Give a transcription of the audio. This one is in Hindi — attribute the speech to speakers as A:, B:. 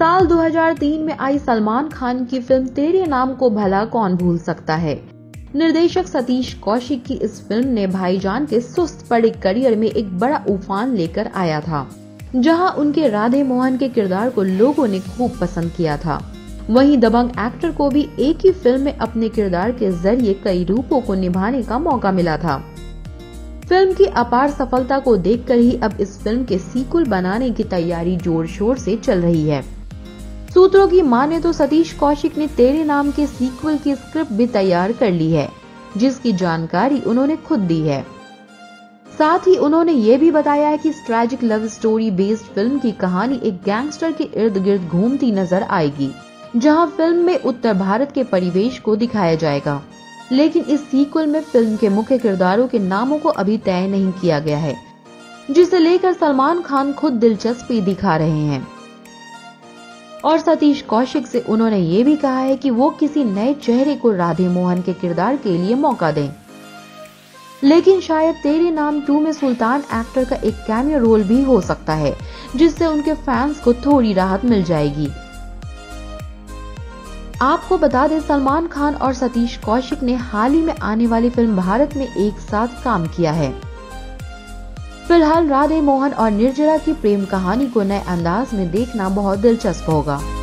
A: साल 2003 में आई सलमान खान की फिल्म तेरे नाम को भला कौन भूल सकता है। निर्देशक सतीश कौशिक की इस फिल्म ने भाईजान के सुस्त पड़े करियर में एक बड़ा उफान लेकर आया था, जहां उनके राधे मोहन के किरदार को लोगों ने खूब पसंद किया था। वहीं दबंग एक्टर को भी एक ही फिल्म में अपने किरदार के जरिए कई रूपों को निभाने का मौका मिला था। फिल्म की अपार सफलता को देखकर ही अब इस फिल्म के सीक्वल बनाने की तैयारी जोर शोर से चल रही है। सूत्रों की माने तो सतीश कौशिक ने तेरे नाम के सीक्वल की स्क्रिप्ट भी तैयार कर ली है, जिसकी जानकारी उन्होंने खुद दी है। साथ ही उन्होंने ये भी बताया है कि इस ट्रैजिक लव स्टोरी बेस्ड फिल्म की कहानी एक गैंगस्टर के इर्द गिर्द घूमती नजर आएगी, जहां फिल्म में उत्तर भारत के परिवेश को दिखाया जाएगा। लेकिन इस सीक्वल में फिल्म के मुख्य किरदारों के नामों को अभी तय नहीं किया गया है, जिसे लेकर सलमान खान खुद दिलचस्पी दिखा रहे हैं। और सतीश कौशिक से उन्होंने ये भी कहा है कि वो किसी नए चेहरे को राधे मोहन के किरदार के लिए मौका दें। लेकिन शायद तेरे नाम 2 में सुल्तान एक्टर का एक कैमियो रोल भी हो सकता है, जिससे उनके फैंस को थोड़ी राहत मिल जाएगी। आपको बता दें, सलमान खान और सतीश कौशिक ने हाल ही में आने वाली फिल्म भारत में एक साथ काम किया है। फिलहाल राधे मोहन और निर्जरा की प्रेम कहानी को नए अंदाज में देखना बहुत दिलचस्प होगा।